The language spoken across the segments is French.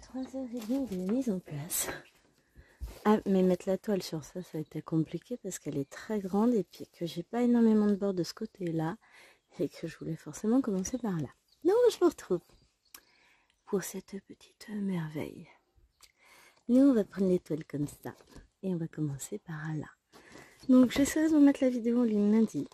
3h30 de mise en place. Ah, mais mettre la toile sur ça, ça a été compliqué parce qu'elle est très grande et puis que j'ai pas énormément de bords de ce côté-là et que je voulais forcément commencer par là. Donc, je vous retrouve pour cette petite merveille. Nous, on va prendre les toiles comme ça et on va commencer par là. Donc, j'essaierai de vous mettre la vidéo en ligne lundi.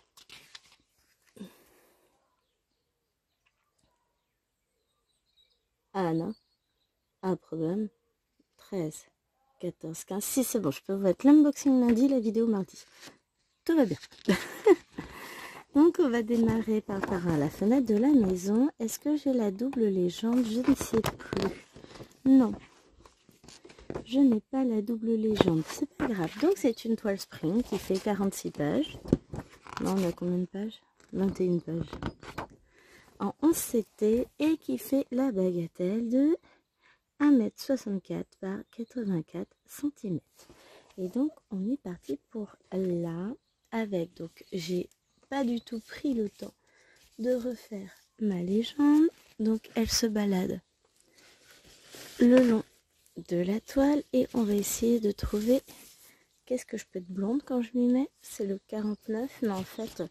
Ah non, un programme 13, 14, 15, 6, c'est bon, je peux vous mettre l'unboxing lundi, la vidéo mardi. Tout va bien. Donc on va démarrer par la fenêtre de la maison. Est-ce que j'ai la double légende? Je ne sais plus. Non, je n'ai pas la double légende. C'est pas grave. Donc c'est une toile spring qui fait 46 pages. Non, on a combien de pages? 21 pages. En 11 CT et qui fait la bagatelle de 1,64 m par 84 cm. Et donc on est parti pour là avec, donc j'ai pas du tout pris le temps de refaire ma légende, donc elle se balade le long de la toile et on va essayer de trouver qu'est-ce que je peux être blonde quand je m'y mets. C'est le 49, mais en fait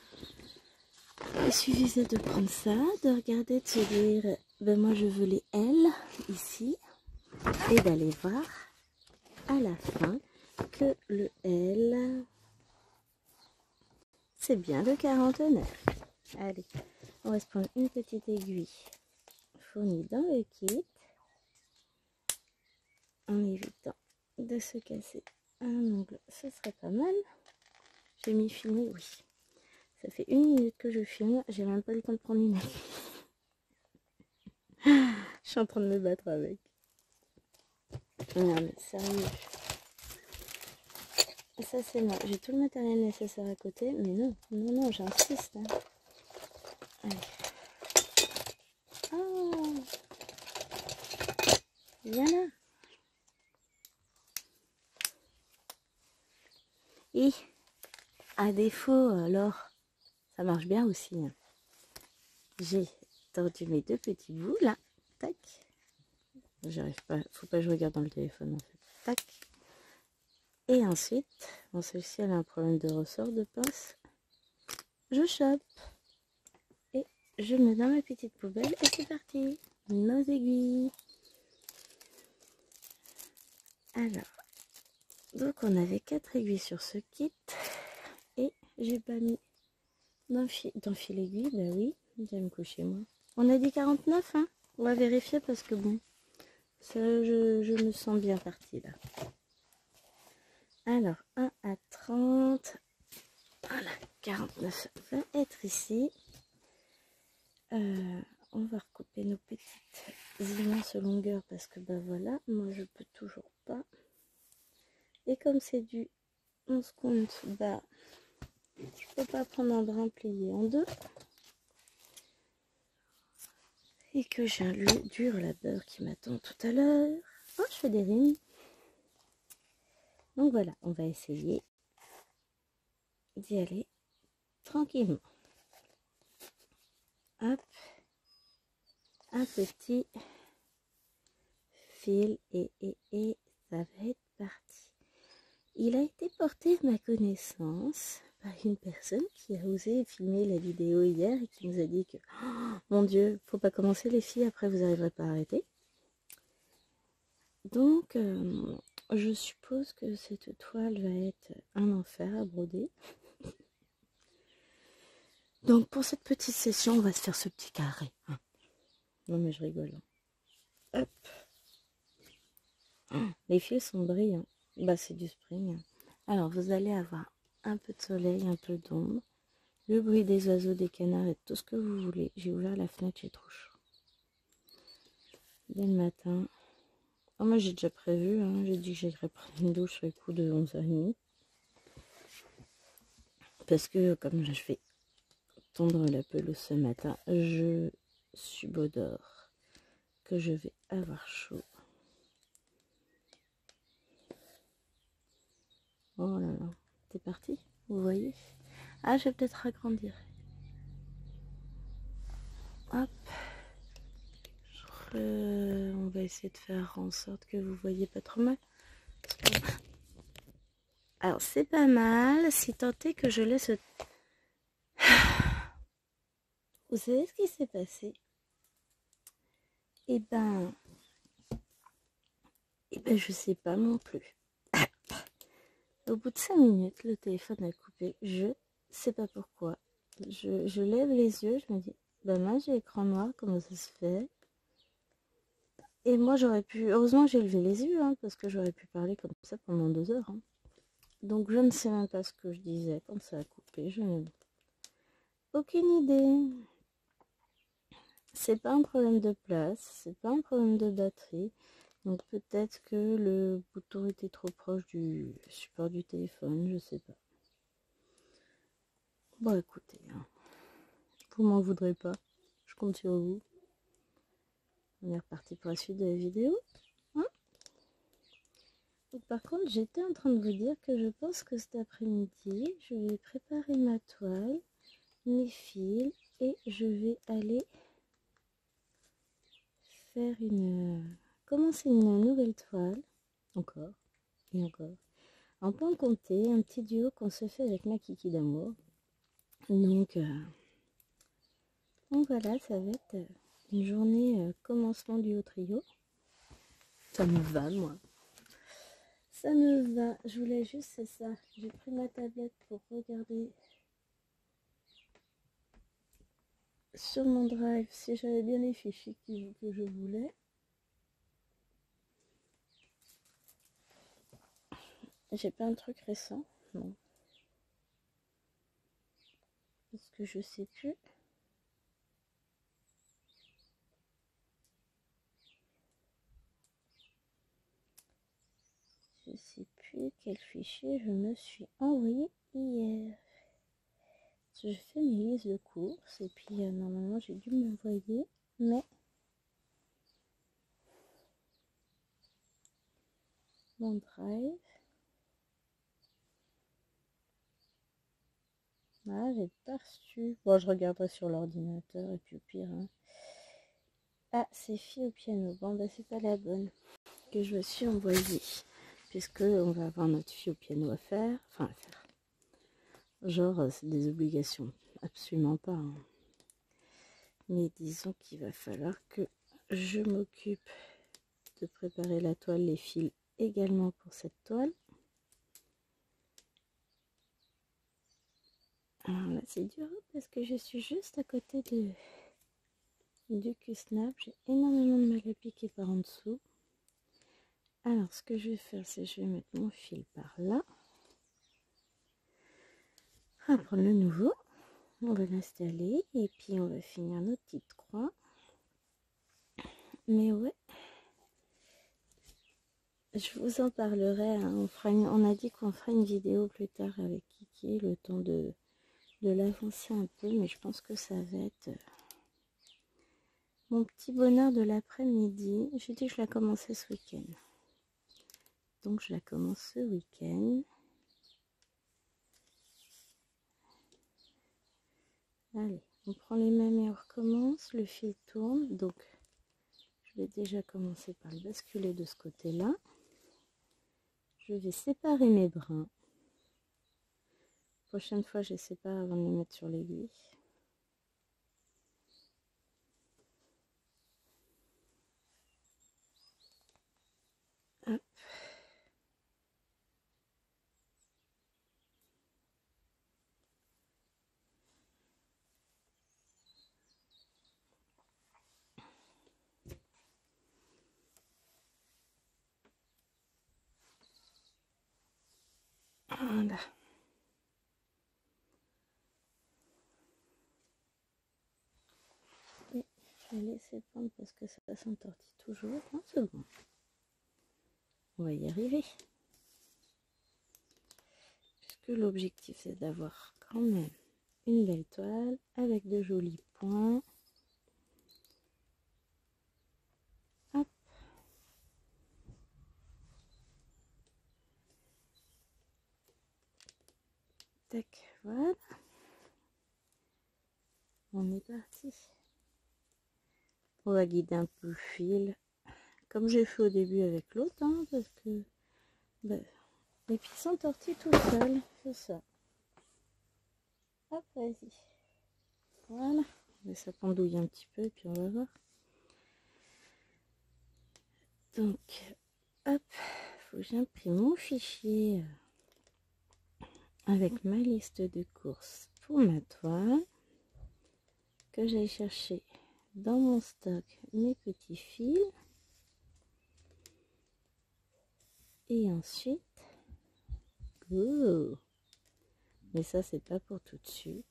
il suffisait de prendre ça, de regarder, de se dire ben moi je veux les L ici et d'aller voir à la fin que le L c'est bien le 49. Allez, on va se prendre une petite aiguille fournie dans le kit en évitant de se casser un ongle, ce serait pas mal. J'ai mis filmer, oui. Ça fait 1 minute que je filme, j'ai même pas eu le temps de prendre une aiguille. Je suis en train de me battre avec. Non mais sérieux. Ça c'est moi, j'ai tout le matériel nécessaire à côté, mais non, non, non, j'insiste. Hein. Allez. Oh, viens là. Et à défaut, alors, ça marche bien aussi. Hein. J'ai tordu mes deux petits bouts là. Tac. J'arrive pas, faut pas que je regarde dans le téléphone en fait. Tac. Et ensuite, bon, celle-ci elle a un problème de ressort de pince. Je chope. Et je mets dans ma petite poubelle et c'est parti. Nos aiguilles. Alors, donc on avait 4 aiguilles sur ce kit. Et j'ai pas mis d'un fil aiguille, bah oui, je vais me coucher moi. On a dit 49, hein. On va vérifier parce que bon, ça je me sens bien partie là. Alors, 1 à 30. Voilà, 49 va être ici. On va recouper nos petites immenses longueurs parce que bah voilà, moi je peux toujours pas. Et comme c'est du 11 compte, bah je peux pas prendre un brin plié en deux. Et que j'ai un dur labeur qui m'attend tout à l'heure. Oh, je fais des rimes. Donc voilà, on va essayer d'y aller tranquillement. Hop, un petit fil et ça va être parti. Il a été porté à ma connaissance par une personne qui a osé filmer la vidéo hier et qui nous a dit que oh, mon Dieu, faut pas commencer les filles, après vous n'arriverez pas à arrêter. Donc je suppose que cette toile va être un enfer à broder. Donc pour cette petite session, on va se faire ce petit carré. Hein. Non mais je rigole. Hop. Les fils sont brillants. Bah c'est du spring. Alors vous allez avoir un peu de soleil, un peu d'ombre. Le bruit des oiseaux, des canards et tout ce que vous voulez. J'ai ouvert la fenêtre, j'ai trop chaud. Dès le matin. Oh, moi j'ai déjà prévu. Hein. J'ai dit que j'irais prendre une douche sur les coups de 11h30. Parce que comme je vais tondre la pelouse ce matin, je subodore que je vais avoir chaud. Oh là là, c'est parti, vous voyez. Ah, je vais peut-être agrandir. Hop, je On va essayer de faire en sorte que vous voyez pas trop mal. Alors c'est pas mal, si tant est que je laisse... Vous savez ce qui s'est passé? Eh ben, je sais pas non plus. Au bout de 5 minutes, le téléphone a coupé. Je sais pas pourquoi. Je lève les yeux, je me dis, bah mince, j'ai l'écran noir, comment ça se fait? Et moi j'aurais pu, heureusement j'ai levé les yeux, hein, parce que j'aurais pu parler comme ça pendant 2 heures. Hein. Donc je ne sais même pas ce que je disais quand ça a coupé, je n'ai aucune idée. C'est pas un problème de place, c'est pas un problème de batterie. Donc peut-être que le bouton était trop proche du support du téléphone, je sais pas. Bon écoutez, hein, vous m'en voudrez pas, je compte sur vous. On est reparti pour la suite de la vidéo. Hein. Donc, par contre, j'étais en train de vous dire que je pense que cet après-midi, je vais préparer ma toile, mes fils, et je vais aller faire commencer une nouvelle toile, encore et encore. En point compter, un petit duo qu'on se fait avec ma kiki d'amour. Donc voilà, ça va être une journée commencement du haut trio. Ça me va, moi. Ça me va. Je voulais juste, c'est ça. J'ai pris ma tablette pour regarder sur mon drive si j'avais bien les fichiers que je voulais. J'ai pas un truc récent, non. Parce que je sais plus. Je sais plus quel fichier je me suis envoyé hier. Je fais mes listes de courses et puis normalement j'ai dû m'envoyer, mais mon drive, ah, j'ai pas reçu. Bon, je regarderai sur l'ordinateur et puis au pire. Hein. Ah, c'est Filles au piano. Bon, bah c'est pas la bonne que je me suis envoyée, puisque on va avoir notre fille au piano à faire. Enfin, à faire. Genre, c'est des obligations. Absolument pas. Hein. Mais disons qu'il va falloir que je m'occupe de préparer la toile, les fils également pour cette toile. Alors là, c'est dur parce que je suis juste à côté du Q-Snap. J'ai énormément de mal à piquer par en dessous. Alors, ce que je vais faire, c'est que je vais mettre mon fil par là. On va prendre le nouveau. On va l'installer et puis on va finir notre petite croix. Mais ouais, je vous en parlerai. Hein. On a dit qu'on fera une vidéo plus tard avec Kiki, le temps de l'avancer un peu. Mais je pense que ça va être mon petit bonheur de l'après-midi. J'ai dit que je la commençais ce week-end. Donc je la commence ce week-end. Allez, on prend les mêmes et on recommence. Le fil tourne. Donc je vais déjà commencer par le basculer de ce côté-là. Je vais séparer mes brins. Prochaine fois, je sépare avant de les mettre sur l'aiguille. Hop. Voilà. Et je vais laisser prendre parce que ça s'entortille toujours. Un second. On va y arriver. Puisque l'objectif c'est d'avoir quand même une belle toile avec de jolis points. Hop. Tac, voilà. On est parti On va guider un peu le fil, comme j'ai fait au début avec l'autre, hein, parce que bah, les fils sont tortillés tout seuls, c'est ça. Hop, vas-y. Voilà. Mais ça pendouille un petit peu et puis on va voir. Donc, hop, faut que j'imprime mon fichier avec ma liste de courses pour ma toile, que j'aille chercher dans mon stock mes petits fils, et ensuite, mais ça c'est pas pour tout de suite.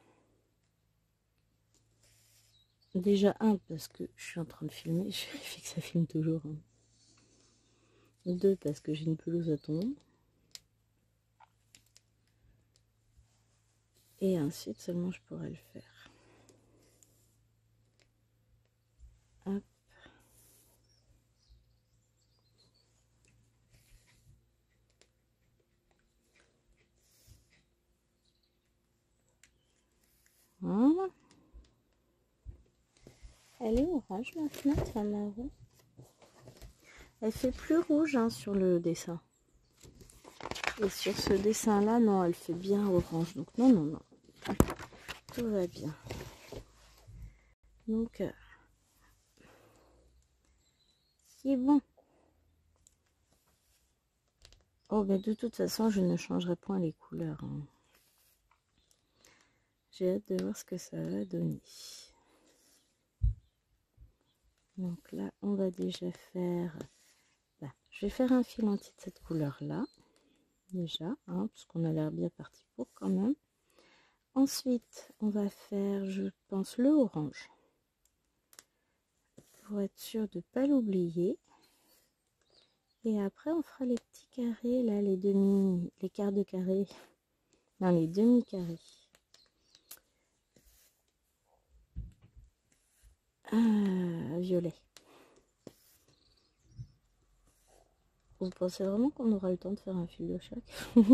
Déjà parce que je suis en train de filmer, je vérifie que ça filme toujours. Hein. 2 parce que j'ai une pelouse à tondre. Et ensuite seulement je pourrais le faire. Hop. Voilà. Elle est orange la fenêtre, la marron. Elle fait plus rouge hein, sur le dessin. Et sur ce dessin là, non, elle fait bien orange. Donc non, non, non. Tout va bien. Donc, c'est bon. Oh, ben de toute façon, je ne changerai point les couleurs. Hein. J'ai hâte de voir ce que ça va donner. Donc là, on va déjà faire... Là, je vais faire un fil entier de cette couleur-là. Déjà, hein, parce qu'on a l'air bien parti pour quand même. Ensuite, on va faire, je pense, le orange. Pour être sûr de ne pas l'oublier. Et après, on fera les petits carrés, là, les quarts de carré. Non, les demi-carrés. Violet. Vous pensez vraiment qu'on aura le temps de faire un fil de chaque?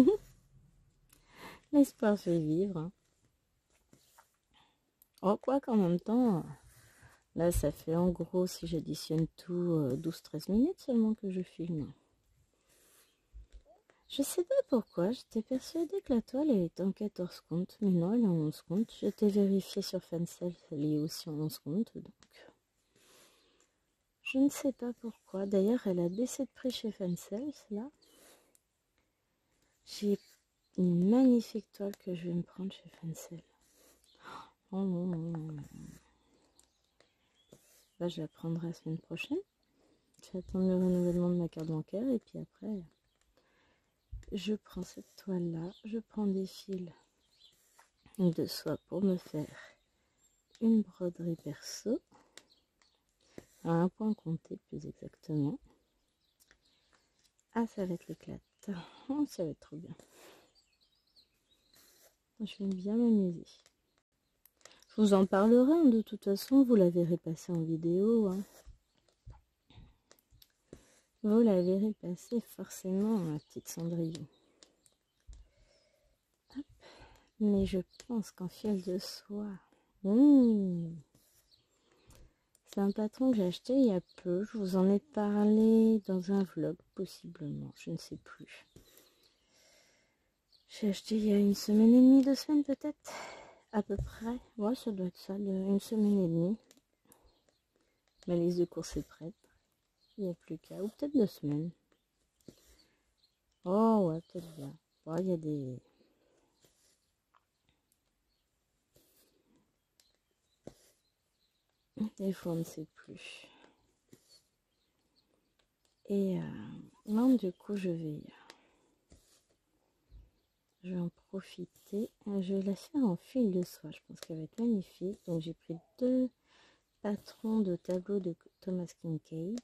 L'espoir fait vivre. Hein. Oh, quoi qu'en même temps, là, ça fait en gros, si j'additionne tout, 12-13 minutes seulement que je filme. Je sais pas pourquoi, j'étais persuadée que la toile elle était en 14 comptes, mais non, elle est en 11 comptes. J'étais vérifiée sur Fancel, elle est aussi en 11 comptes, donc je ne sais pas pourquoi. D'ailleurs, elle a baissé de prix chez Fancel, là. J'ai une magnifique toile que je vais me prendre chez Fancel. Oh non, non, non, non. Là, je la prendrai la semaine prochaine. Je vais attendre le renouvellement de ma carte bancaire et puis après... Je prends cette toile là, je prends des fils de soie pour me faire une broderie perso, à un point compté plus exactement. Ah, ça va être l'éclate, oh, ça va être trop bien. Je vais bien m'amuser. Je vous en parlerai, hein, de toute façon, vous la verrez passer en vidéo. Hein. Vous la verrez passer forcément, ma petite Cendrillon. Hop. Mais je pense qu'en fil de soie... C'est un patron que j'ai acheté il y a peu. Je vous en ai parlé dans un vlog, possiblement. Je ne sais plus. J'ai acheté il y a 1 semaine et demie, 2 semaines peut-être. À peu près. Ouais, ça doit être ça, 1 semaine et demie. Ma liste de courses est prête. Il n'y a plus qu'à. Ou peut-être 2 semaines. Oh ouais, peut-être bien. Ouais, il y a des... Des fois, on ne sait plus. Et non, du coup, je vais en profiter. Je vais la faire en fil de soie. Je pense qu'elle va être magnifique. Donc, j'ai pris 2 patrons de tableau de Thomas Kincaid.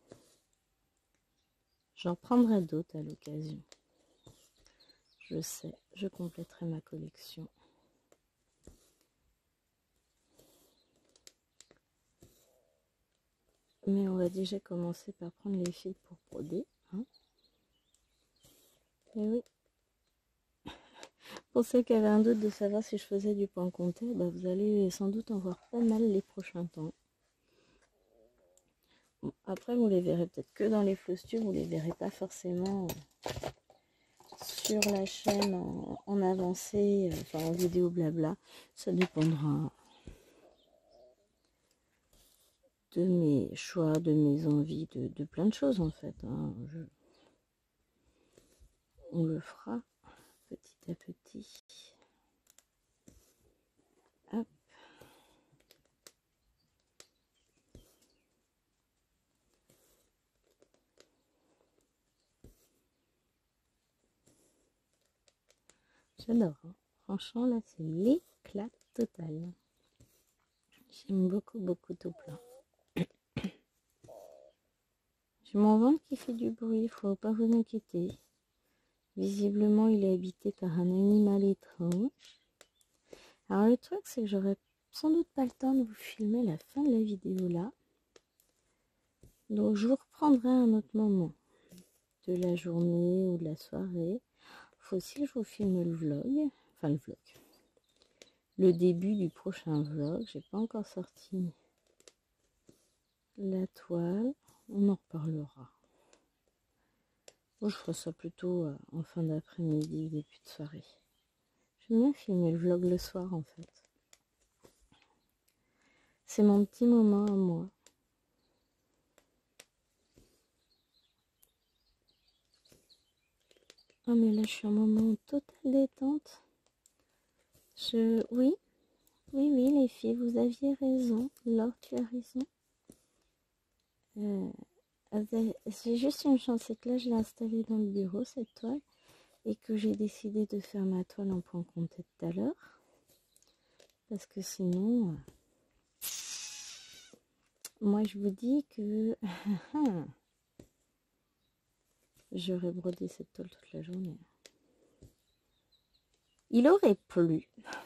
J'en prendrai d'autres à l'occasion. Je sais, je compléterai ma collection. Mais on va déjà commencer par prendre les fils pour broder. Hein. Et oui. Pour ceux qui avaient un doute de savoir si je faisais du point compté, bah vous allez sans doute en voir pas mal les prochains temps. Bon, après, vous les verrez peut-être que dans les fausses tubes, vous les verrez pas forcément sur la chaîne en avancée, enfin en vidéo blabla. Ça dépendra de mes choix, de mes envies, de plein de choses en fait. Hein. On le fera petit à petit. Hop. J'adore. Hein. Franchement, là, c'est l'éclat total. J'aime beaucoup, beaucoup tout plein. J'ai mon ventre qui fait du bruit, faut pas vous inquiéter. Visiblement, il est habité par un animal étrange. Alors, le truc, c'est que j'aurais sans doute pas le temps de vous filmer la fin de la vidéo là. Donc, je vous reprendrai à un autre moment de la journée ou de la soirée. Faut aussi que je vous filme le vlog. Enfin, le vlog. Le début du prochain vlog. J'ai pas encore sorti la toile. On en reparlera. Bon, je ferai ça plutôt en fin d'après-midi, début de soirée. J'aime bien filmer le vlog le soir en fait. C'est mon petit moment à moi. Ah mais là je suis en moment total détente. Oui, oui les filles, vous aviez raison. Laure, tu as raison. C'est juste une chance, c'est que là je l'ai installée dans le bureau cette toile. Et que j'ai décidé de faire ma toile en point compté tout à l'heure. Parce que sinon... moi je vous dis que... j'aurais brodé cette toile toute la journée. Il aurait plu.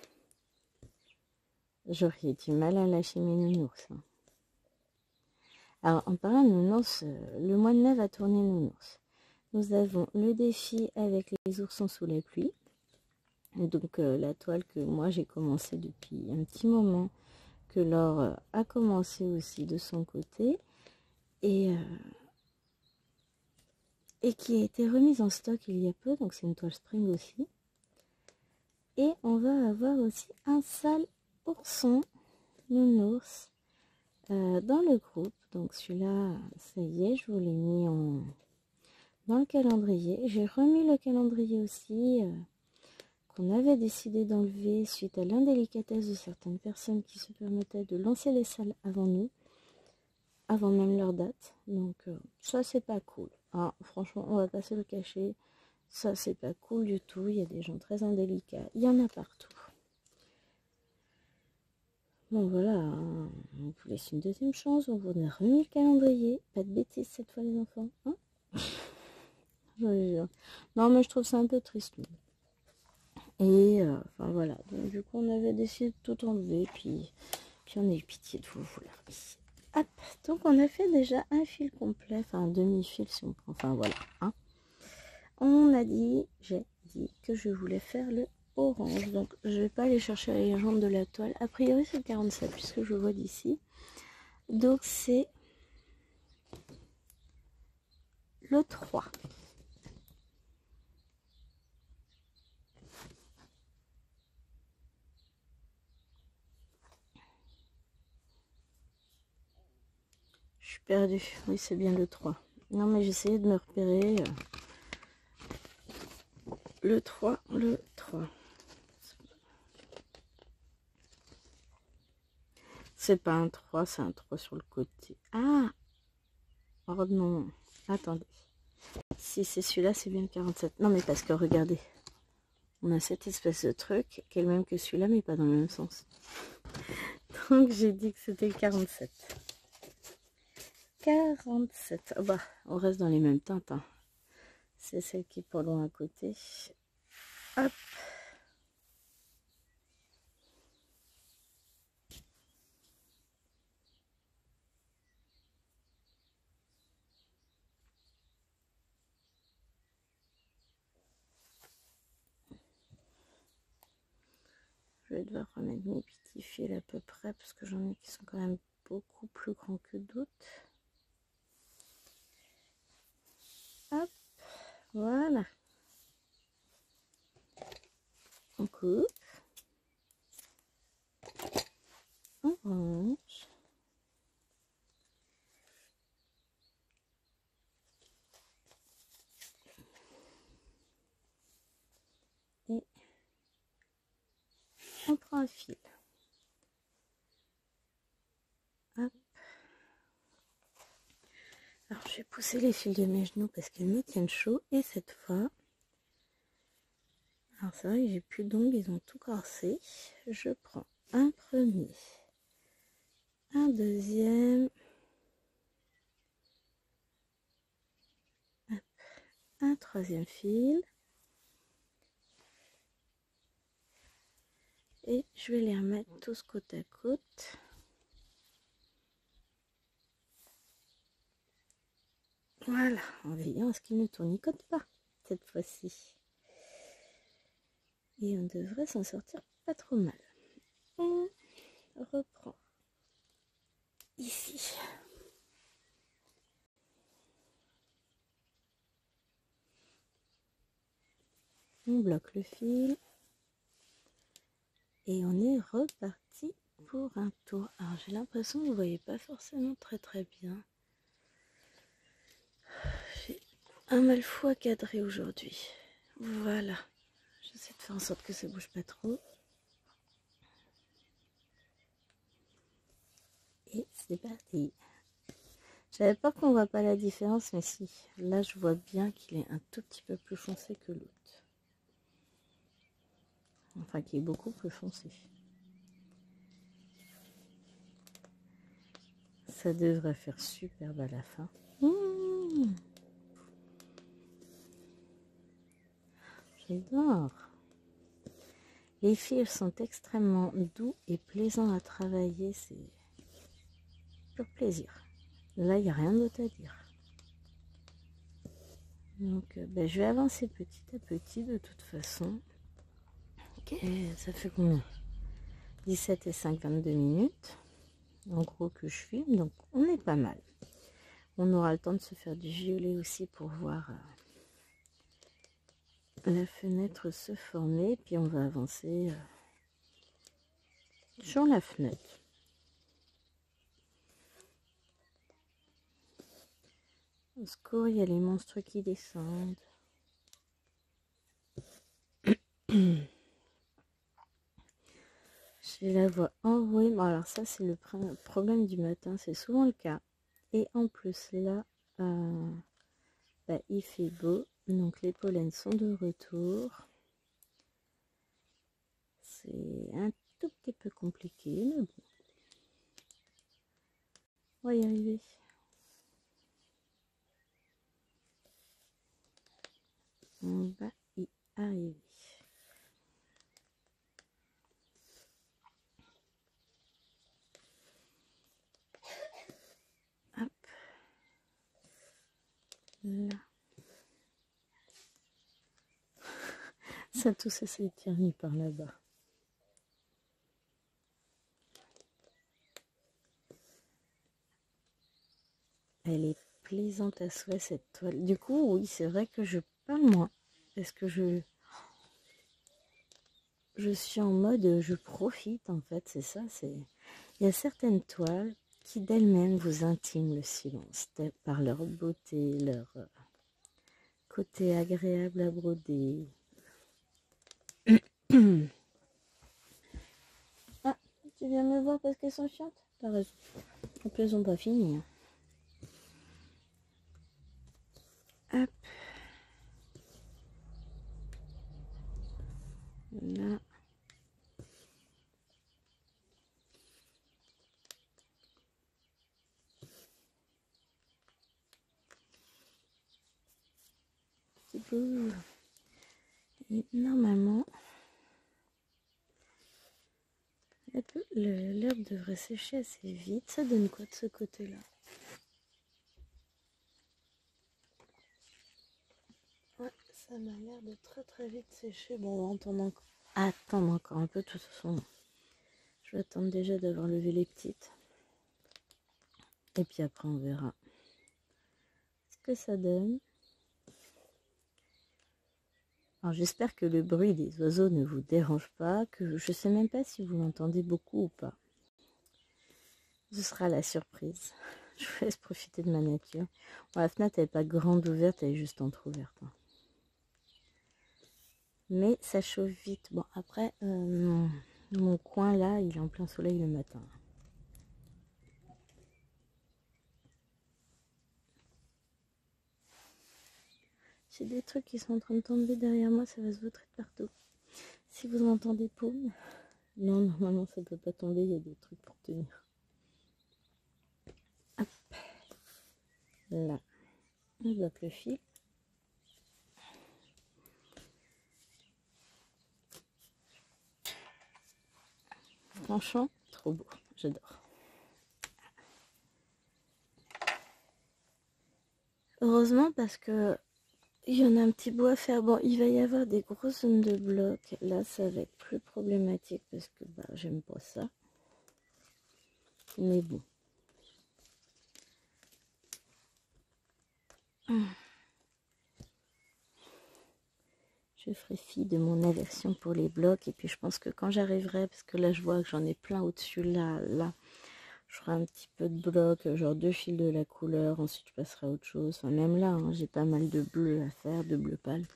J'aurais du mal à lâcher mes nounours. Hein. Alors, en parlant de nounours, le mois de mai va tourner nounours. Nous avons le défi avec les oursons sous la pluie. Donc, la toile que moi j'ai commencé depuis un petit moment, que Laure a commencé aussi de son côté. Et qui a été remise en stock il y a peu. Donc, c'est une toile spring aussi. Et on va avoir aussi un sale ourson nounours dans le groupe. Donc celui-là, ça y est, je vous l'ai mis dans le calendrier. J'ai remis le calendrier aussi qu'on avait décidé d'enlever suite à l'indélicatesse de certaines personnes qui se permettaient de lancer les salles avant nous, avant même leur date. Donc ça, c'est pas cool. Hein. Franchement, on va pas se le cacher. Ça, c'est pas cool du tout. Il y a des gens très indélicats. Il y en a partout. Bon, voilà. Hein. On vous laisse une deuxième chance. On vous a remis le calendrier. Pas de bêtises cette fois, les enfants. Hein. Non, mais je trouve ça un peu triste. Et, enfin, voilà. Donc, du coup, on avait décidé de tout enlever. Puis on a eu pitié de vous la remise. Hop. Donc, on a fait déjà un fil complet. Enfin, un demi-fil, si on prend. Enfin, voilà. Hein. J'ai dit que je voulais faire le orange. Donc, je vais pas aller chercher la légende de la toile. A priori, c'est 47, puisque je vois d'ici. Donc, c'est le 3. Je suis perdue. Oui, c'est bien le 3. Non, mais j'essayais de me repérer. Le 3. C'est pas un 3, c'est un 3 sur le côté. Ah! Oh non. Attendez. Si c'est celui-là, c'est bien le 47. Non, mais parce que regardez. On a cette espèce de truc qui est le même que celui-là, mais pas dans le même sens. Donc, j'ai dit que c'était le 47. 47. Oh bah, on reste dans les mêmes teintes. Hein. C'est celle qui est pas loin à côté. Hop. Je vais devoir remettre mes petits fils à peu près parce que j'en ai qui sont quand même beaucoup plus grands que d'autres. orange. Et on prend un fil. Hop. Alors je vais pousser les fils de mes genoux parce qu'ils me tiennent chaud. Et cette fois, alors c'est vrai que j'ai plus d'ongles, ils ont tout corsé. Je prends un premier, un deuxième, hop, un troisième fil. Et je vais les remettre tous côte à côte. Voilà, en veillant à ce qu'ils ne tournicotent pas cette fois-ci. Et on devrait s'en sortir pas trop mal. On reprend ici. On bloque le fil. Et on est reparti pour un tour. Alors j'ai l'impression que vous ne voyez pas forcément très bien. J'ai un mal fou à cadrer aujourd'hui. Voilà. J'essaie de faire en sorte que ça bouge pas trop. Et c'est parti. J'avais peur qu'on voit pas la différence, mais si. Là, je vois bien qu'il est un tout petit peu plus foncé que l'autre. Enfin, qui est beaucoup plus foncé. Ça devrait faire superbe à la fin. J'adore. Les fils sont extrêmement doux et plaisants à travailler. C'est pur plaisir. Là, il n'y a rien d'autre à dire. Donc, je vais avancer petit à petit de toute façon. Ok, ça fait combien? 17 et 5, 22 minutes. En gros que je filme, donc on est pas mal. On aura le temps de se faire du violet aussi pour voir la fenêtre se former. Puis on va avancer sur la fenêtre. Au secours, il y a les monstres qui descendent. J'ai la voix enrouée. Bon, alors ça, c'est le problème du matin. C'est souvent le cas. Et en plus, là, il fait beau. Donc, les pollens sont de retour. C'est un tout petit peu compliqué, mais bon. On va y arriver. On va y arriver. Hop. Là. Ça, tout ça, c'est éternué par là-bas. Elle est plaisante à souhait, cette toile. Du coup, oui, c'est vrai que je parle moins. Parce que je suis en mode, je profite, en fait, c'est ça. Il y a certaines toiles qui d'elles-mêmes vous intiment le silence, par leur beauté, leur côté agréable à broder. Ah, tu viens me voir parce qu'elles sont chiantes? T'as raison. En plus, elles n'ont pas fini. Hop. Là. Petit peu. Et normalement, l'herbe devrait sécher assez vite. Ça donne quoi de ce côté-là? Ouais, ça m'a l'air de très vite sécher. Bon, on va attendre encore un peu. De toute façon, je vais attendre déjà d'avoir levé les petites. Et puis après, on verra ce que ça donne. Alors, j'espère que le bruit des oiseaux ne vous dérange pas. Que je sais même pas si vous l'entendez beaucoup ou pas. Ce sera la surprise. Je vous laisse profiter de ma nature. Bon, la fenêtre elle n'est pas grande ouverte, elle est juste entrouverte. Hein. Mais ça chauffe vite. Bon, après, mon coin là, il est en plein soleil le matin. J'ai des trucs qui sont en train de tomber derrière moi, ça va se vautrer de partout. Si vous entendez paume, non, normalement ça ne peut pas tomber, il y a des trucs pour tenir. Hop. Là, on bloque le fil. Franchement, trop beau, j'adore. Heureusement parce que il y en a un petit bout à faire. Bon, il va y avoir des grosses zones de blocs. Là, ça va être plus problématique parce que bah, j'aime pas ça. Mais bon. Je ferai fi de mon aversion pour les blocs. Et puis, je pense que quand j'arriverai, parce que là, je vois que j'en ai plein au-dessus, là, je ferai un petit peu de blocs, genre 2 fils de la couleur. Ensuite, je passerai à autre chose. Enfin, même là, hein, j'ai pas mal de bleu à faire, de bleu pâle.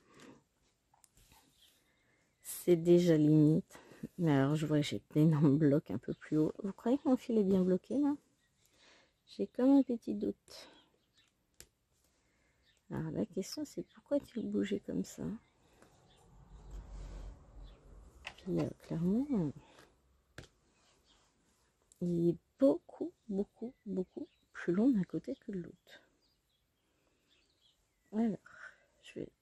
C'est déjà limite. Mais alors, je vois que j'ai d'énormes blocs un peu plus haut. Vous croyez que mon fil est bien bloqué, là? J'ai comme un petit doute. Alors, la question, c'est pourquoi tu bougeais comme ça? Puis, clairement, il est beaucoup plus long d'un côté que de l'autre. Alors, je vais...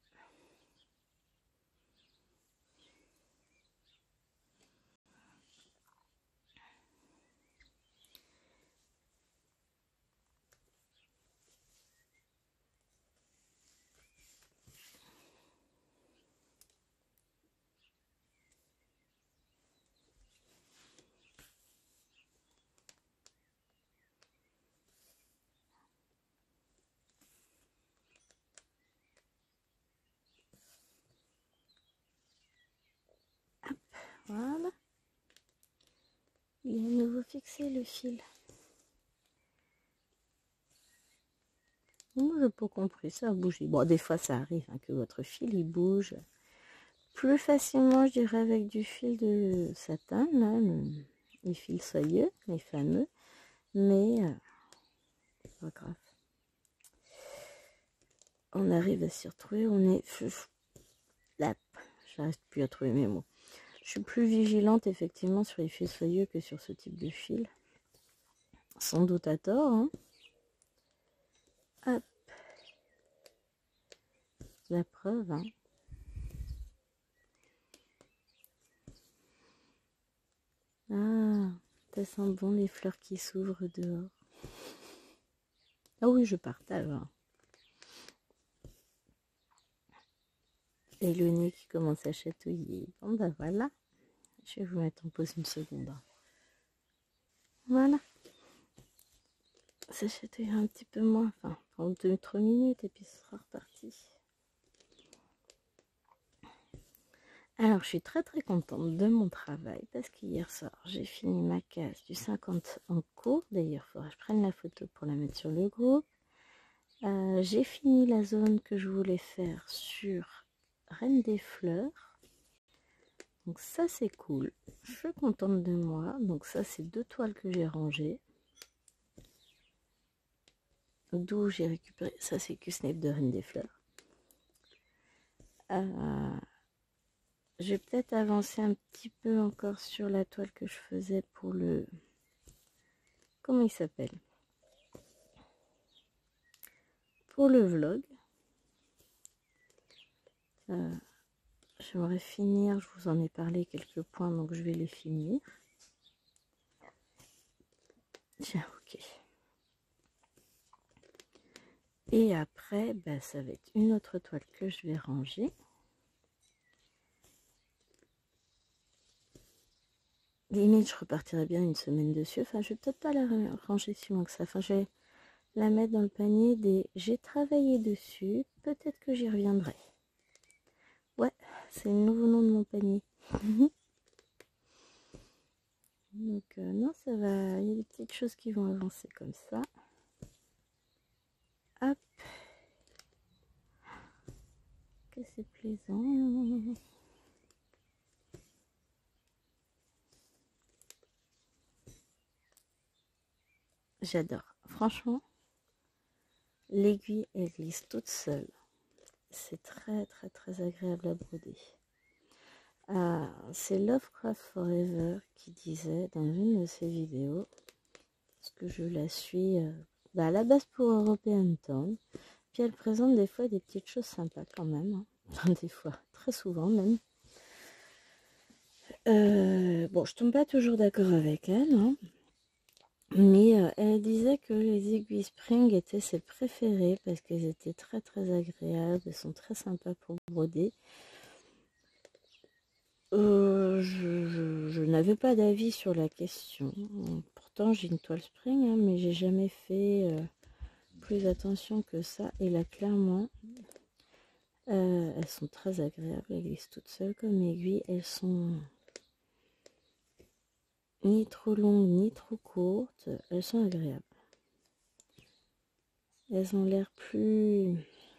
Hop, voilà. Il est à nouveau fixé le fil. Moi, je n'ai pas compris, ça a bougé. Bon, des fois, ça arrive hein, que votre fil, il bouge plus facilement, je dirais, avec du fil de satin, là, les fils soyeux, les fameux. Mais, pas grave. On arrive à s'y retrouver, on est... Là, j'arrive plus à trouver mes mots. Je suis plus vigilante, effectivement, sur les fils soyeux que sur ce type de fil. Sans doute à tort, hein. Hop. La preuve, hein. Ah, ça sent bon les fleurs qui s'ouvrent dehors. Ah oui, je partage. Hein. Et le nez qui commence à chatouiller. Bon ben voilà. Je vais vous mettre en pause une seconde. Voilà. Ça chatouille un petit peu moins. Enfin, pendant 2-3 minutes et puis ce sera reparti. Alors, je suis très contente de mon travail parce qu'hier soir, j'ai fini ma case du 50 en cours. D'ailleurs, il faudra que je prenne la photo pour la mettre sur le groupe. J'ai fini la zone que je voulais faire sur Reine des Fleurs. Donc ça, c'est cool. Je suis contente de moi. Donc ça, c'est 2 toiles que j'ai rangées. D'où j'ai récupéré... Ça, c'est Q-Snape de Reine des Fleurs. Je vais peut-être avancer un petit peu encore sur la toile que je faisais pour le... Comment il s'appelle? Pour le vlog. J'aimerais finir, je vous en ai parlé quelques points, donc je vais les finir. Tiens, ok. Et après, bah, ça va être une autre toile que je vais ranger. Limite, je repartirai bien une semaine dessus. Enfin, je vais peut-être pas la ranger si loin que ça. Enfin, je vais la mettre dans le panier des j'ai travaillé dessus. Peut-être que j'y reviendrai. Ouais, c'est le nouveau nom de mon panier. Donc, non, ça va. Il y a des petits petites choses qui vont avancer comme ça. Hop. Que c'est plaisant. J'adore. Franchement, l'aiguille, elle glisse toute seule. C'est très très très agréable à broder. C'est Lovecraft Forever qui disait dans une de ses vidéos, parce que je la suis à la base pour European Town, puis elle présente des fois des petites choses sympas quand même, hein. Des fois, très souvent même. Bon, je tombe pas toujours d'accord avec elle, hein. Mais elle disait que les aiguilles Spring étaient ses préférées parce qu'elles étaient très très agréables, elles sont très sympas pour broder. Je n'avais pas d'avis sur la question. Pourtant j'ai une toile Spring, hein, mais j'ai jamais fait plus attention que ça. Et là clairement, elles sont très agréables, elles glissent toutes seules comme aiguilles. Elles sont ni trop longues ni trop courtes, elles sont agréables. Elles ont l'air plus...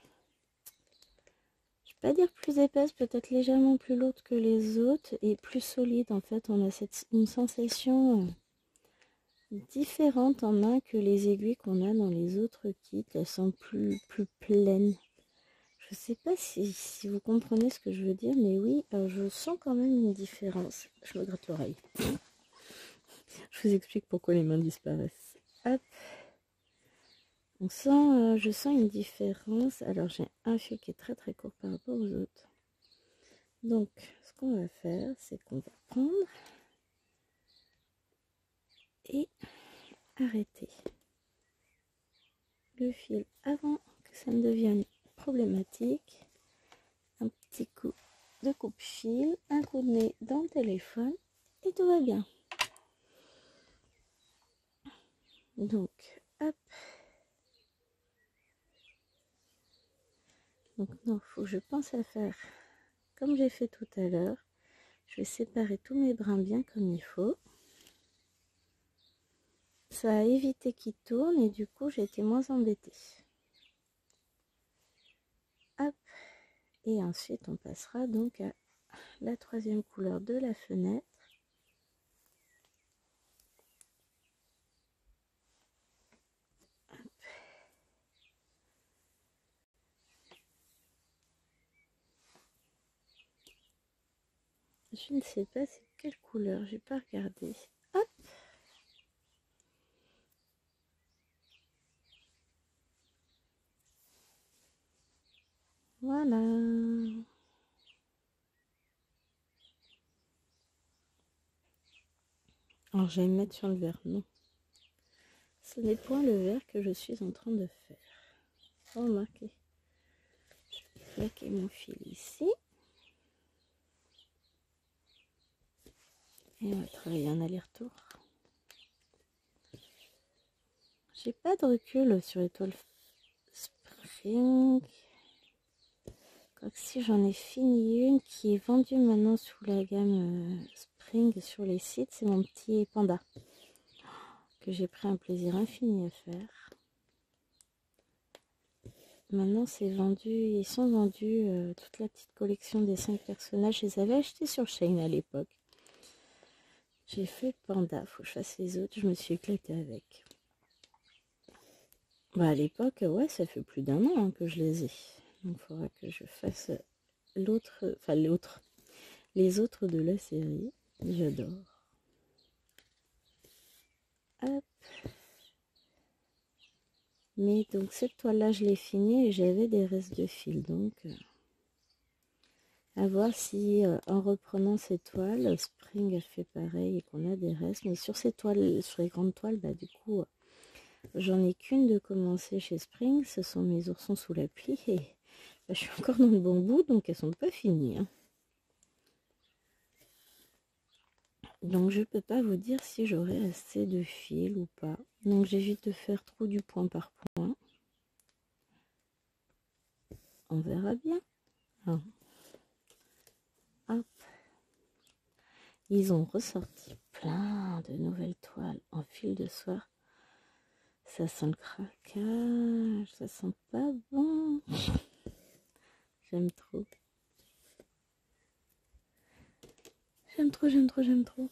je vais pas dire plus épaisses, peut-être légèrement plus lourdes que les autres et plus solides. En fait, on a une sensation différente en main que les aiguilles qu'on a dans les autres kits. Elles sont plus pleines. Je sais pas si vous comprenez ce que je veux dire, mais oui, je sens quand même une différence. Je me gratte l'oreille. Je vous explique pourquoi les mains disparaissent. Hop. On sent, je sens une différence. Alors j'ai un fil qui est très très court par rapport aux autres. Donc ce qu'on va faire, c'est qu'on va prendre et arrêter le fil avant que ça ne devienne problématique. Un petit coup de coupe-fil, un coup de nez dans le téléphone et tout va bien. Donc hop. Donc non, il faut que je pense à faire comme j'ai fait tout à l'heure. Je vais séparer tous mes brins bien comme il faut. Ça a évité qu'ils tournent et du coup j'ai été moins embêtée. Hop. Et ensuite on passera donc à la troisième couleur de la fenêtre. Hop. Je ne sais pas c'est quelle couleur, j'ai pas regardé. Hop. Voilà. Alors je vais me mettre sur le vert, non. Ce n'est point le vert que je suis en train de faire. Remarquez. Je vais plaquer mon fil ici. Et on va travailler un aller-retour. J'ai pas de recul sur les toiles Spring. Quoique si j'en ai fini une qui est vendue maintenant sous la gamme Spring sur les sites, c'est mon petit panda. Que j'ai pris un plaisir infini à faire. Maintenant c'est vendu, ils sont vendus toute la petite collection des 5 personnages. Je les avais achetés sur Shein à l'époque. J'ai fait panda, faut que je fasse les autres, je me suis éclatée avec. Bah à l'époque, ouais, ça fait plus d'1 an que je les ai. Donc il faudra que je fasse l'autre, enfin les autres de la série. J'adore. Hop. Mais donc cette toile là je l'ai finie et j'avais des restes de fil, donc à voir si en reprenant ces toiles Spring a fait pareil et qu'on a des restes. Mais sur ces toiles, sur les grandes toiles, bah du coup j'en ai qu'une de commencer chez Spring, ce sont mes oursons sous la pluie et bah, je suis encore dans le bon bout, donc elles sont pas finies, hein. Donc je peux pas vous dire si j'aurai assez de fil ou pas. Donc j'évite de faire trop du point par point. On verra bien. Hein. Hop. Ils ont ressorti plein de nouvelles toiles en fil de soie. Ça sent le craquage, ça sent pas bon. J'aime trop. J'aime trop, j'aime trop, j'aime trop.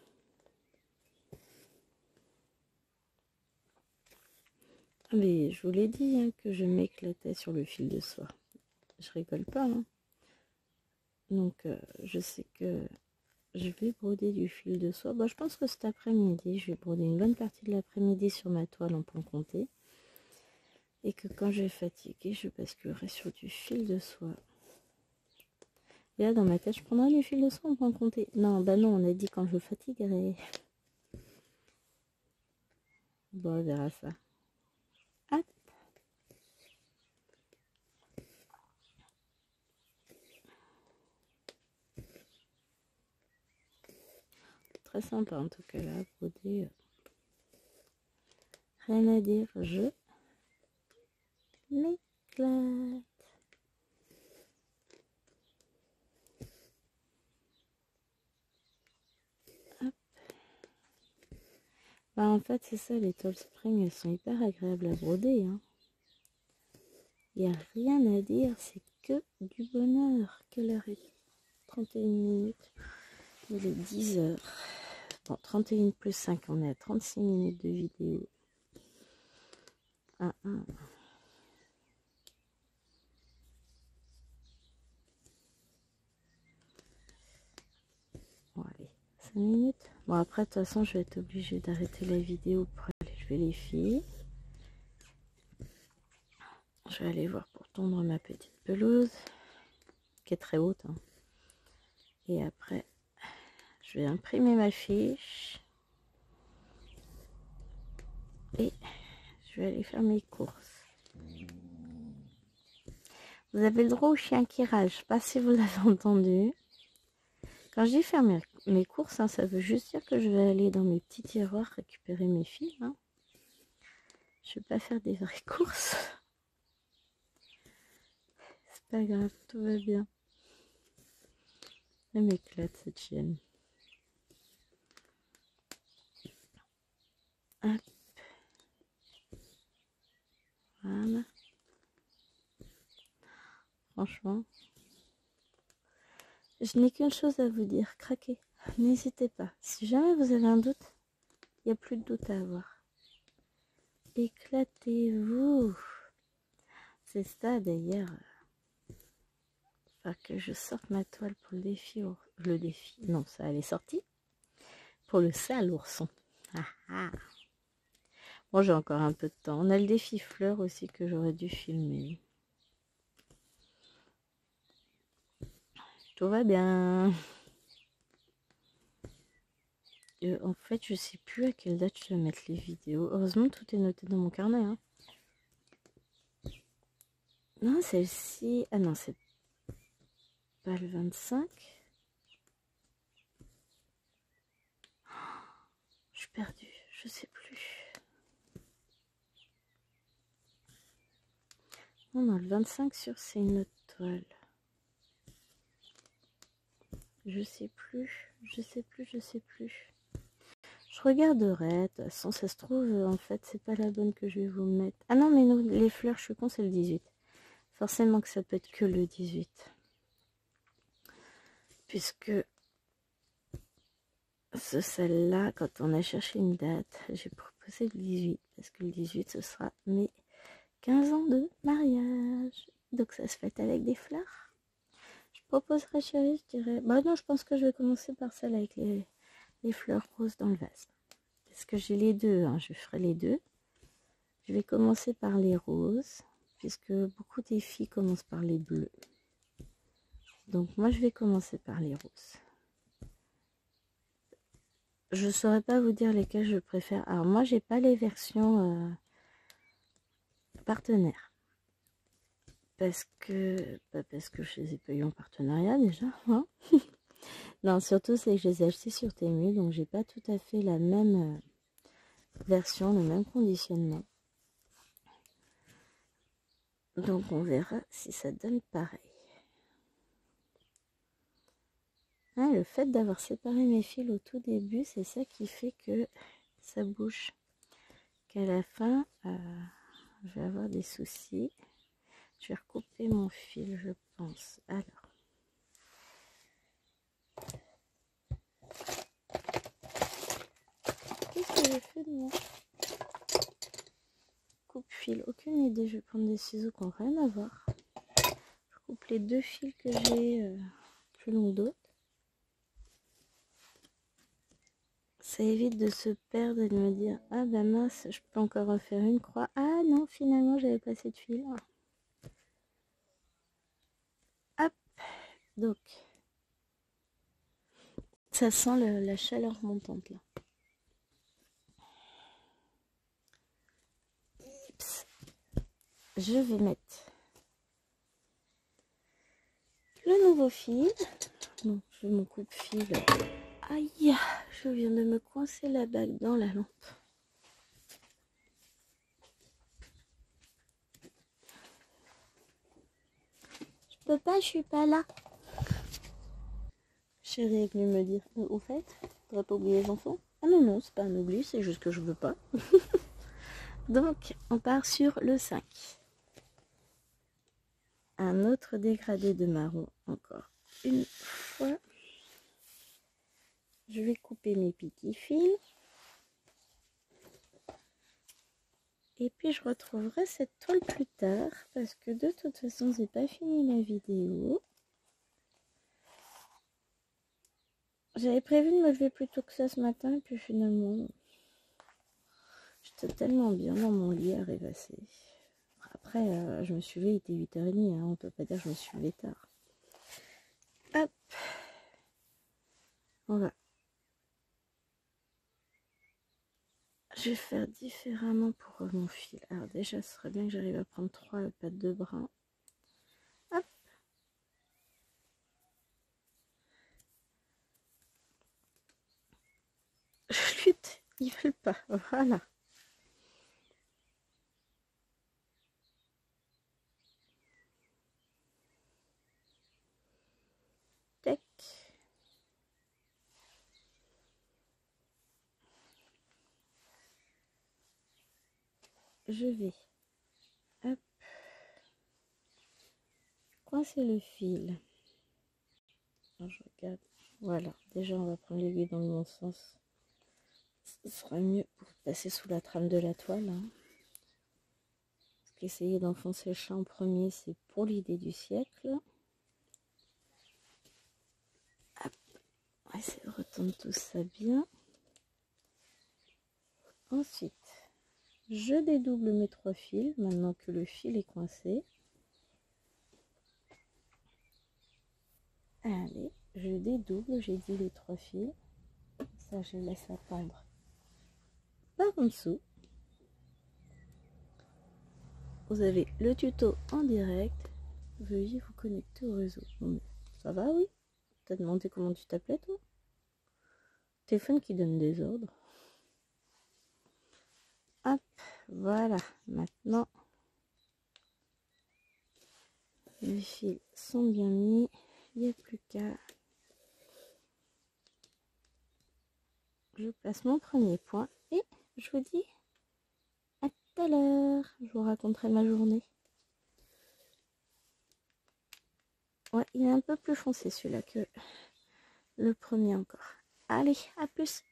Mais je vous l'ai dit hein, que je m'éclatais sur le fil de soie. Je rigole pas. Hein. Donc je sais que je vais broder du fil de soie. Bon, je pense que cet après-midi, je vais broder une bonne partie de l'après-midi sur ma toile en point compté. Et que quand je vais fatiguer, je basculerai sur du fil de soie. Et là, dans ma tête, je prendrai du fil de soie en point compté. Non, bah non, on a dit quand je fatiguerai. Bon, on verra ça. Ah. Très sympa en tout cas là, broder. Rien à dire, je m'éclate. Hop. Bah, en fait, c'est ça, les toiles spring, elles sont hyper agréables à broder. Hein. Il n'y a rien à dire, c'est que du bonheur. Quelle heure est-il? 31 minutes. Il est 10 heures. Bon, 31 plus 5, on est à 36 minutes de vidéo. Bon, allez, 5 minutes. Bon, après, de toute façon, je vais être obligée d'arrêter la vidéo pour aller lever les filles. Je vais aller voir pour tondre ma petite pelouse, qui est très haute. Hein. Et après, je vais imprimer ma fiche. Et je vais aller faire mes courses. Vous avez le droit au chien qui rage. Je ne sais pas si vous l'avez entendu. Quand je dis faire mes courses, hein, ça veut juste dire que je vais aller dans mes petits tiroirs récupérer mes filles. Hein. Je ne vais pas faire des vraies courses. C'est pas grave, tout va bien. Elle m'éclate cette chienne. Hop. Voilà. Franchement, je n'ai qu'une chose à vous dire, craquez. N'hésitez pas. Si jamais vous avez un doute, il n'y a plus de doute à avoir. Éclatez-vous. C'est ça d'ailleurs. Enfin, que je sorte ma toile pour le défi. Le défi. Non, ça elle est sortie. Pour le sale ourson. Ah ah. Bon, j'ai encore un peu de temps. On a le défi fleurs aussi que j'aurais dû filmer. Tout va bien. En fait, je sais plus à quelle date je vais mettre les vidéos. Heureusement, tout est noté dans mon carnet. Hein. Non, celle-ci... Ah non, c'est pas le 25. Je suis perdue, je sais plus. Non, non, le 25 sur c'est une autre toile. Je sais plus, je sais plus, je sais plus. Je regarderai, de toute façon, ça se trouve, en fait, c'est pas la bonne que je vais vous mettre. Ah non, mais non, les fleurs, je suis con, c'est le 18. Forcément que ça peut être que le 18. Puisque celle-là, quand on a cherché une date, j'ai proposé le 18. Parce que le 18, ce sera mes 15 ans de mariage. Donc ça se fête avec des fleurs. Je proposerais, chérie, je dirais... Bah non, je pense que je vais commencer par celle avec les fleurs roses dans le vase. Parce que j'ai les deux, hein, je ferai les deux. Je vais commencer par les roses, puisque beaucoup des filles commencent par les bleus. Donc moi, je vais commencer par les roses. Je ne saurais pas vous dire lesquelles je préfère. Alors moi, j'ai pas les versions partenaires. Parce que je les ai payés en partenariat déjà. Hein. Non, surtout c'est que je les ai achetés sur Temu, donc j'ai pas tout à fait la même version, le même conditionnement. Donc on verra si ça donne pareil. Ah, le fait d'avoir séparé mes fils au tout début, c'est ça qui fait que ça bouge. Qu'à la fin, je vais avoir des soucis. Je vais recouper mon fil, je pense. Alors. Qu'est-ce que j'ai fait de moi? Coupe-fil, aucune idée. Je vais prendre des ciseaux qui n'ont rien à voir. Je coupe les 2 fils que j'ai plus longs que d'autres. Ça évite de se perdre et de me dire ah ben mince, je peux encore refaire une croix. Ah non, finalement j'avais pas assez de fil. Hop, donc ça sent la chaleur montante là. Oups. Je vais mettre le nouveau fil. Donc je mon coupe-fil. Aïe, je viens de me coincer la bague dans la lampe. Je peux pas, je suis pas là. Chérie est venue me dire, au fait, faudrait pas oublier les enfants. Ah non, non, c'est pas un oubli, c'est juste que je veux pas. Donc, on part sur le 5. Un autre dégradé de marron, encore une fois. Je vais couper mes petits fils. Et puis, je retrouverai cette toile plus tard, parce que de toute façon, j'ai pas fini la vidéo. J'avais prévu de me lever plus tôt que ça ce matin, et puis finalement, j'étais tellement bien dans mon lit à rêvasser. Après, je me suis levée, il était 8h30, hein, on peut pas dire que je me suis levée tard. Hop, voilà. Je vais faire différemment pour mon fil. Alors déjà, ce serait bien que j'arrive à prendre 3 pattes de brin. Hop. Je lutte, ils veulent pas. Voilà. Tac. Je vais, hop, coincer le fil. Alors, je regarde. Voilà. Déjà, on va prendre l'aiguille dans le bon sens. Ce sera mieux pour passer sous la trame de la toile. Hein. Parce qu'essayer d'enfoncer le chat en premier, c'est pour l'idée du siècle. Hop. On va essayer de retendre tout ça bien. Ensuite, je dédouble mes 3 fils, maintenant que le fil est coincé. Allez, je dédouble, j'ai dit les 3 fils. Ça, je laisse attendre par en dessous. Vous avez le tuto en direct. Veuillez vous connecter au réseau. Bon, ça va, oui? T'as demandé comment tu t'appelais, toi? Téléphone qui donne des ordres. Hop, voilà. Maintenant, les fils sont bien mis. Il n'y a plus qu'à... Je place mon premier point et je vous dis à tout à l'heure. Je vous raconterai ma journée. Ouais, il est un peu plus foncé celui-là que le premier encore. Allez, à plus.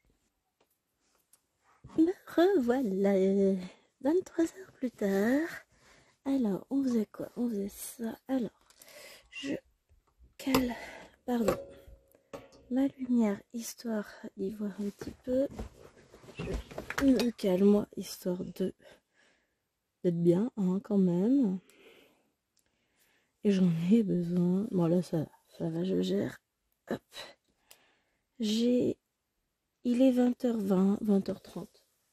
Me revoilà. 23 heures plus tard. Alors, on faisait quoi? On faisait ça. Alors, je cale, pardon, ma lumière, histoire d'y voir un petit peu. Je me cale, moi, histoire d'être bien, hein, quand même. Et j'en ai besoin. Bon, là, ça va, je gère. Hop. Il est 20h20, 20h30.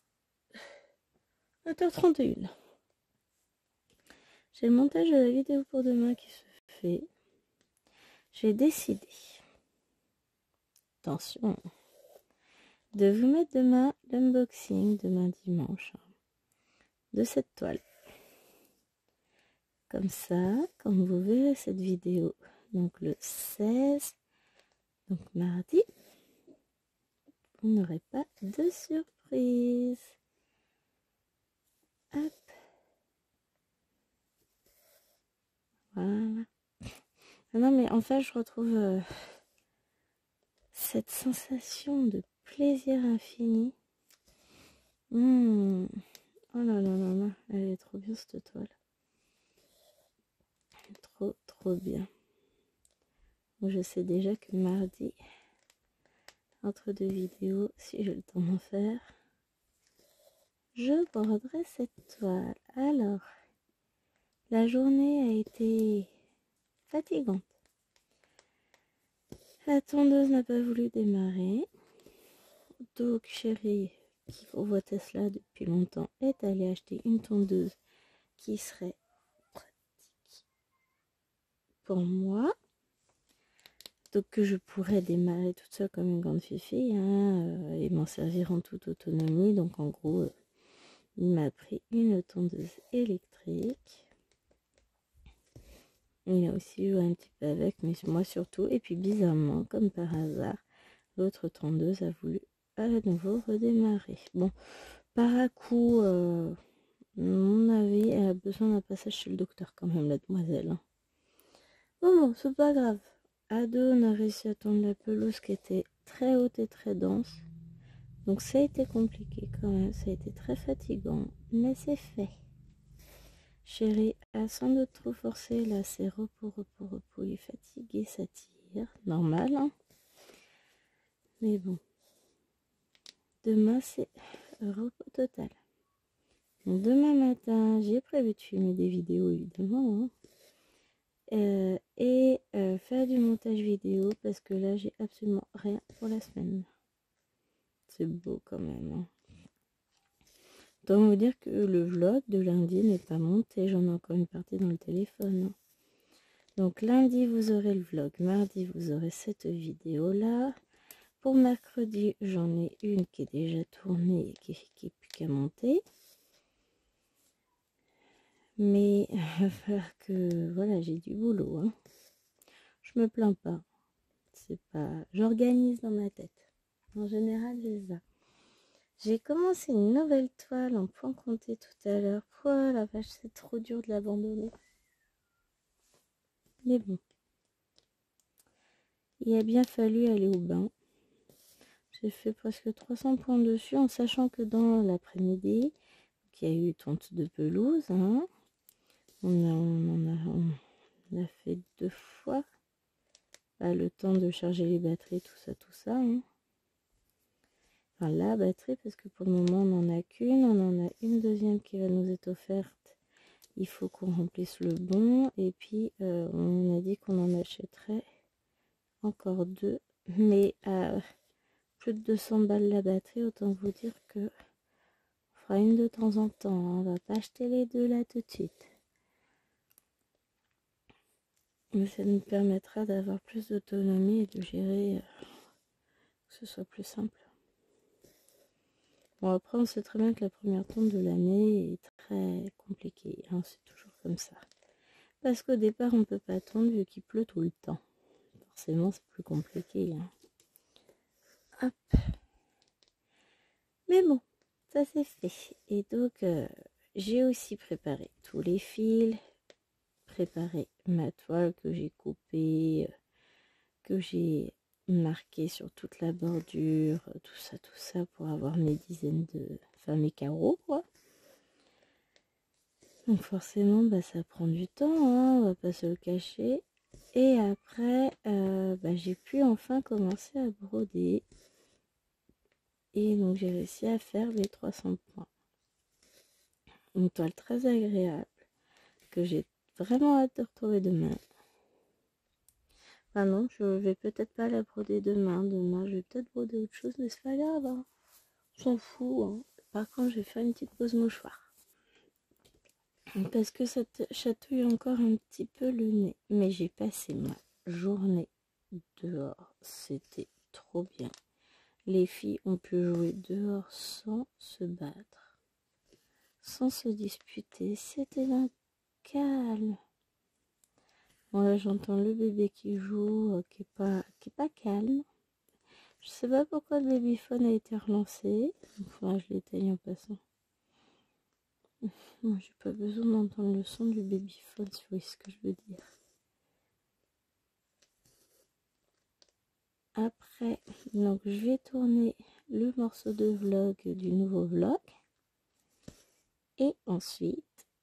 20h31. J'ai le montage de la vidéo pour demain qui se fait. J'ai décidé, attention, de vous mettre demain l'unboxing, demain dimanche, de cette toile. Comme ça, quand vous verrez cette vidéo, donc le 16 Donc mardi, vous n'aurez pas de surprise. Hop. Voilà. Ah non mais enfin je retrouve cette sensation de plaisir infini. Oh là là là là, elle est trop bien cette toile. Trop bien. Donc, je sais déjà que mardi, entre deux vidéos, si j'ai le temps d'en faire, je borderai cette toile. Alors, la journée a été fatigante. La tondeuse n'a pas voulu démarrer. Donc chérie, qui convoite Tesla depuis longtemps, est allée acheter une tondeuse qui serait pratique pour moi. Donc que je pourrais démarrer toute seule comme une grande fifi et m'en servir en toute autonomie. Donc en gros, il m'a pris une tondeuse électrique. Il a aussi joué un petit peu avec, mais moi surtout. Et puis bizarrement, comme par hasard, l'autre tondeuse a voulu à nouveau redémarrer. Bon, par à coup, mon avis, elle a besoin d'un passage chez le docteur quand même, la demoiselle. Bon, c'est pas grave. À deux, on a réussi à tondre la pelouse qui était très haute et très dense. Donc ça a été compliqué quand même, ça a été très fatigant, mais c'est fait. Chérie, sans doute trop forcé, là c'est repos, il est fatigué, ça tire, normal, hein. Mais bon, demain c'est repos total. Donc, demain matin, j'ai prévu de filmer des vidéos évidemment, hein. Et faire du montage vidéo parce que là j'ai absolument rien pour la semaine. C'est beau quand même, hein. Autant vous dire que le vlog de lundi n'est pas monté, j'en ai encore une partie dans le téléphone, hein. Donc lundi vous aurez le vlog, mardi vous aurez cette vidéo là. Pour mercredi j'en ai une qui est déjà tournée et qui est plus qu'à monter. Mais il va falloir que voilà, j'ai du boulot, hein. Je me plains pas. C'est pas. J'organise dans ma tête. En général, c'est ça. J'ai commencé une nouvelle toile en point compté tout à l'heure. Oh la vache, c'est trop dur de l'abandonner. Mais bon. Il a bien fallu aller au bain. J'ai fait presque 300 points dessus en sachant que dans l'après-midi, il y a eu tonte de pelouse, hein. On a fait 2 fois. Le temps de charger les batteries, tout ça, hein. Enfin, la batterie, parce que pour le moment on n'en a qu'une, on en a une deuxième qui va nous être offerte. Il faut qu'on remplisse le bon, et puis on a dit qu'on en achèterait encore 2, mais à plus de 200 balles la batterie, autant vous dire que on fera une de temps en temps, hein. On va pas acheter les 2 là tout de suite. Mais ça nous permettra d'avoir plus d'autonomie et de gérer, que ce soit plus simple. Bon, après, on sait très bien que la première tonte de l'année est très compliquée, hein, c'est toujours comme ça. Parce qu'au départ, on ne peut pas tondre vu qu'il pleut tout le temps. Forcément, c'est plus compliqué, hein. Hop. Mais bon, ça c'est fait. Et donc, j'ai aussi préparé tous les fils, préparé ma toile que j'ai coupée, que j'ai marqué sur toute la bordure, tout ça pour avoir mes dizaines de... Enfin, mes carreaux, quoi. Donc forcément, ça prend du temps, hein, on va pas se le cacher. Et après, j'ai pu enfin commencer à broder. Et donc j'ai réussi à faire les 300 points. Une toile très agréable que j'ai vraiment hâte de retrouver demain. Ah non, je vais peut-être pas la broder demain. Demain, je vais peut-être broder autre chose, mais c'est pas grave, hein. On s'en fout, hein. Par contre, je vais faire une petite pause mouchoir. Parce que ça te chatouille encore un petit peu le nez. Mais j'ai passé ma journée dehors. C'était trop bien. Les filles ont pu jouer dehors sans se battre, sans se disputer. C'était d'un calme. Bon, là, j'entends le bébé qui joue, qui qui est pas calme. Je sais pas pourquoi le babyphone a été relancé. Enfin, je l'éteigne en passant. Moi, j'ai pas besoin d'entendre le son du babyphone, si vous voyez ce que je veux dire. Après, donc je vais tourner le morceau de vlog du nouveau vlog. Et ensuite,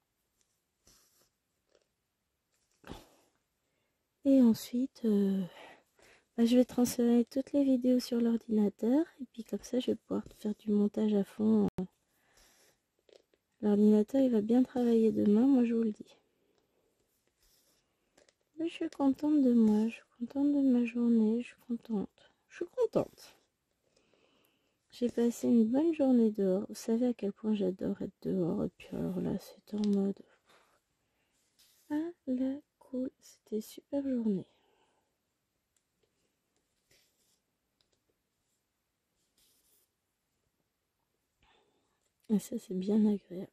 je vais transférer toutes les vidéos sur l'ordinateur. Et puis comme ça, je vais pouvoir faire du montage à fond. L'ordinateur, il va bien travailler demain, moi je vous le dis. Mais je suis contente de moi, je suis contente de ma journée, je suis contente. Je suis contente. J'ai passé une bonne journée dehors. Vous savez à quel point j'adore être dehors. Et puis alors là, c'est en mode... Ah là, cool. C'était une super journée. Et ça, c'est bien agréable.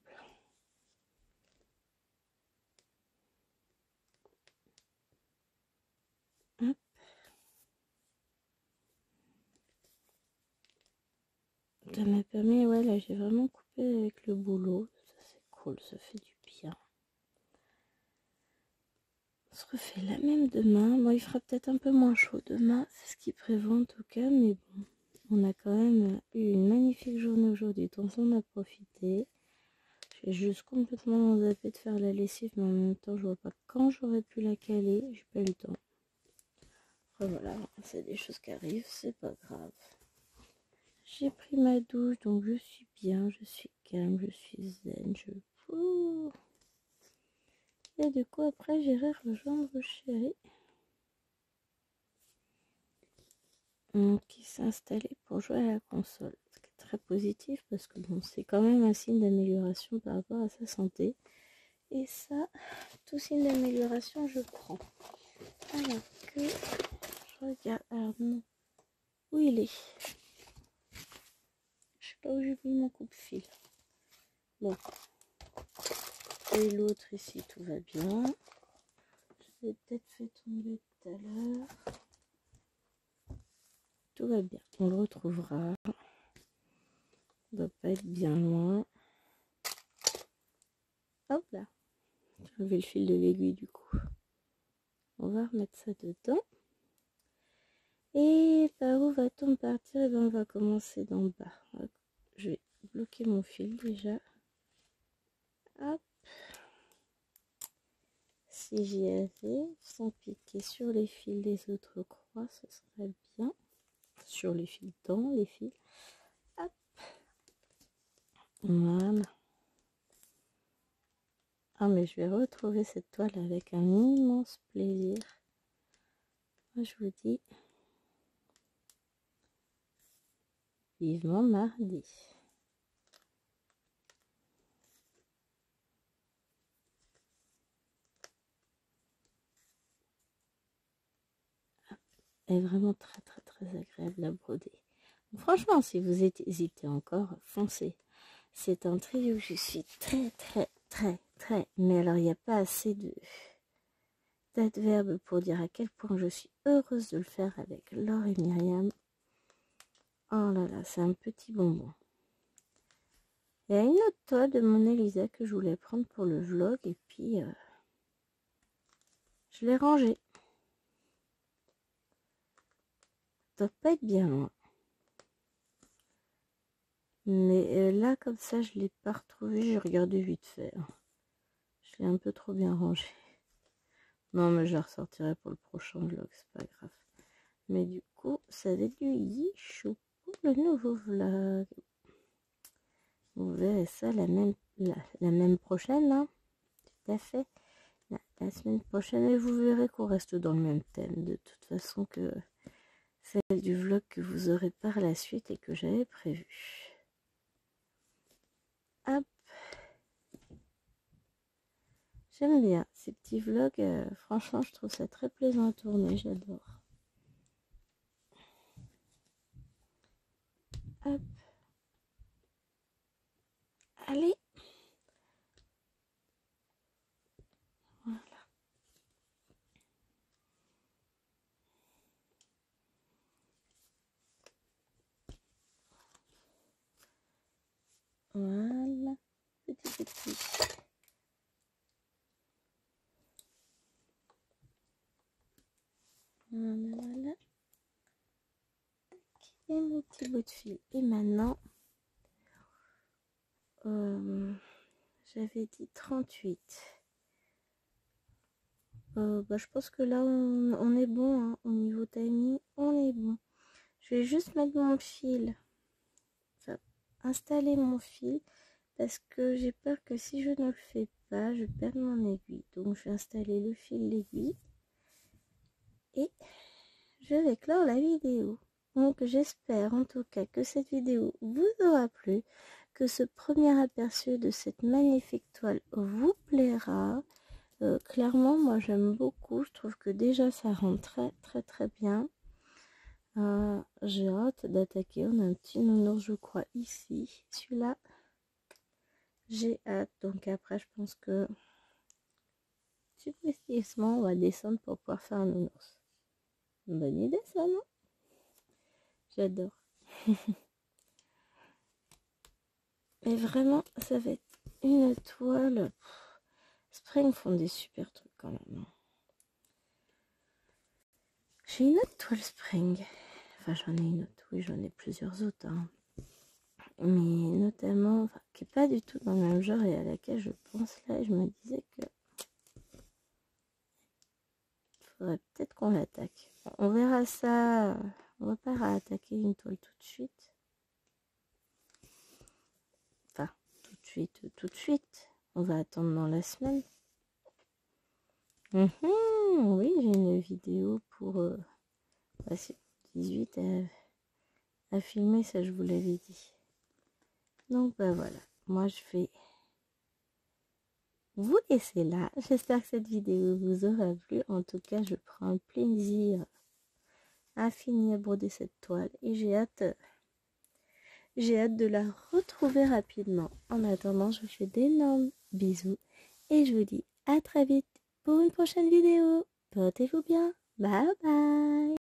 Hop. Ça m'a permis, ouais, là, j'ai vraiment coupé avec le boulot. Ça, c'est cool, ça fait du bien. On se refait la même demain. Bon, il fera peut-être un peu moins chaud demain, c'est ce qu'il prévoit en tout cas, mais bon, on a quand même eu une magnifique journée aujourd'hui, donc on a profité. J'ai juste complètement zappé de faire la lessive, mais en même temps, je vois pas quand j'aurais pu la caler, j'ai pas eu le temps. Après, voilà, c'est des choses qui arrivent, c'est pas grave. J'ai pris ma douche, donc je suis bien, je suis calme, je suis zen, Et du coup, après, j'irai rejoindre chéri. Qui s'est installé pour jouer à la console. Ce qui est très positif parce que bon, c'est quand même un signe d'amélioration par rapport à sa santé. Et ça, tout signe d'amélioration, je prends. Alors que je regarde. Alors non. Où il est? Je sais pas où j'ai mis mon coupe-fil. Bon. Et l'autre ici, tout va bien. Je l'ai peut-être fait tomber tout à l'heure. Tout va bien. On le retrouvera. Il doit pas être bien loin. Hop là. J'ai enlevé le fil de l'aiguille du coup. On va remettre ça dedans. Et par où va-t-on partir? Et bien, on va commencer d'en bas. Hop. Je vais bloquer mon fil déjà. Hop. Si j'y avais, sans piquer sur les fils des autres croix, ce serait bien. Sur les fils, dans les fils. Hop. Voilà. Ah, mais je vais retrouver cette toile avec un immense plaisir. Moi, je vous dis, vivement mardi. Elle est vraiment très très très agréable à broder. Donc, franchement, si vous hésitez encore, foncez. C'est un trio où je suis très très très très, mais alors il n'y a pas assez d'adverbes pour dire à quel point je suis heureuse de le faire avec Laure et Myriam. Oh là là, c'est un petit bonbon. Il y a une autre toile de mon Elisa que je voulais prendre pour le vlog et puis je l'ai rangée. Ça doit pas être bien loin. Mais là, comme ça, je ne l'ai pas retrouvée. J'ai regardé vite fait. Je l'ai un peu trop bien rangée. Non, mais je la ressortirai pour le prochain vlog, c'est pas grave. Mais du coup, ça va être du yichou pour le nouveau vlog. Vous verrez ça la même prochaine, hein. Tout à fait. La semaine prochaine, et vous verrez qu'on reste dans le même thème, de toute façon que celle du vlog que vous aurez par la suite et que j'avais prévu. Hop. J'aime bien ces petits vlogs, franchement je trouve ça très plaisant à tourner, j'adore. Hop. Allez. Voilà. petits. Voilà. Et mon petit bout de fil. Et maintenant, j'avais dit 38. Je pense que là, on est bon. Hein. Au niveau timing, on est bon. Je vais juste mettre mon fil. Enfin, installer mon fil. Parce que j'ai peur que si je ne le fais pas, je perde mon aiguille. Donc, je vais installer le fil, l'aiguille. Et je vais clore la vidéo. Donc j'espère en tout cas que cette vidéo vous aura plu, que ce premier aperçu de cette magnifique toile vous plaira. Clairement, moi j'aime beaucoup, je trouve que déjà ça rend très bien. J'ai hâte d'attaquer, on a un petit nounours je crois ici, celui-là j'ai hâte. Donc après je pense que successivement on va descendre pour pouvoir faire un nounours. Une bonne idée ça, non? J'adore. Mais vraiment, ça va être une toile. Spring font des super trucs quand même. J'ai une autre toile Spring. Enfin, j'en ai une autre. Oui, j'en ai plusieurs autres. Hein. Mais notamment, enfin, qui n'est pas du tout dans le même genre et à laquelle je pense là. Je me disais que faudrait peut-être qu'on l'attaque. On verra ça. On va pas attaquer une toile tout de suite. Enfin, tout de suite. On va attendre dans la semaine. Oui, j'ai une vidéo pour 18 à filmer, ça je vous l'avais dit. Donc voilà, moi je vais vous laisser là. J'espère que cette vidéo vous aura plu. En tout cas, je prends un plaisir à finir à broder cette toile et j'ai hâte de la retrouver rapidement. En attendant, je vous fais d'énormes bisous et je vous dis à très vite pour une prochaine vidéo. Portez-vous bien. Bye bye.